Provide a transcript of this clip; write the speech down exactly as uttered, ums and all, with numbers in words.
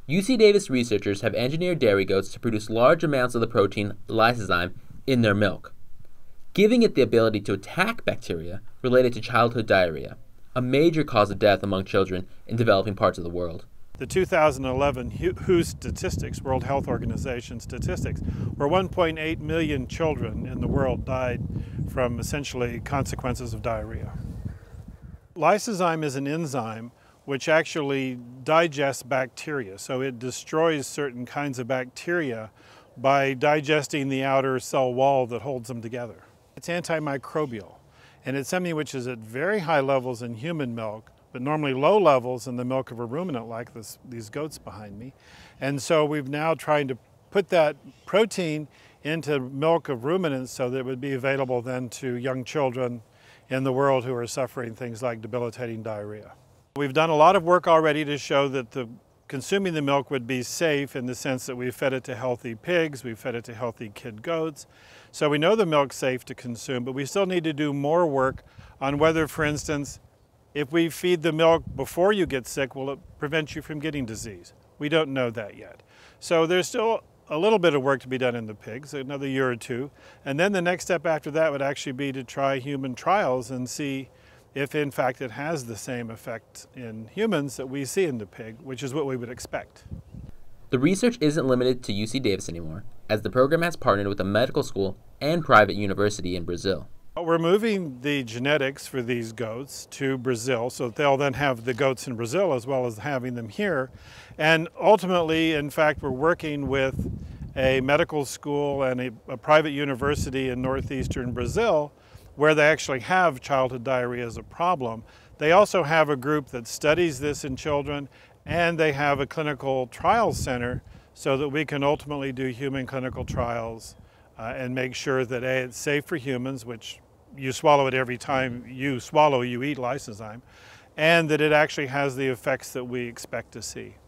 U C Davis researchers have engineered dairy goats to produce large amounts of the protein lysozyme in their milk, giving it the ability to attack bacteria related to childhood diarrhea, a major cause of death among children in developing parts of the world. The two thousand eleven W H O statistics, World Health Organization statistics, were one point eight million children in the world died from essentially consequences of diarrhea. Lysozyme is an enzyme which actually digests bacteria, so it destroys certain kinds of bacteria by digesting the outer cell wall that holds them together. It's antimicrobial, and it's something which is at very high levels in human milk, but normally low levels in the milk of a ruminant like this, these goats behind me. And so we've now tried to put that protein into milk of ruminants so that it would be available then to young children in the world who are suffering things like debilitating diarrhea. We've done a lot of work already to show that the consuming the milk would be safe in the sense that we've fed it to healthy pigs, we've fed it to healthy kid goats. So we know the milk's safe to consume, but we still need to do more work on whether, for instance, if we feed the milk before you get sick, will it prevent you from getting disease? We don't know that yet. So there's still a little bit of work to be done in the pigs, another year or two. And then the next step after that would actually be to try human trials and see if in fact it has the same effect in humans that we see in the pig, which is what we would expect. The research isn't limited to U C Davis anymore, as the program has partnered with a medical school and private university in Brazil. We're moving the genetics for these goats to Brazil, so that they'll then have the goats in Brazil as well as having them here. And ultimately, in fact, we're working with a medical school and a, a private university in northeastern Brazil where they actually have childhood diarrhea as a problem. They also have a group that studies this in children, and they have a clinical trials center so that we can ultimately do human clinical trials uh, and make sure that A, it's safe for humans, which you swallow it every time you swallow, you eat lysozyme, and that it actually has the effects that we expect to see.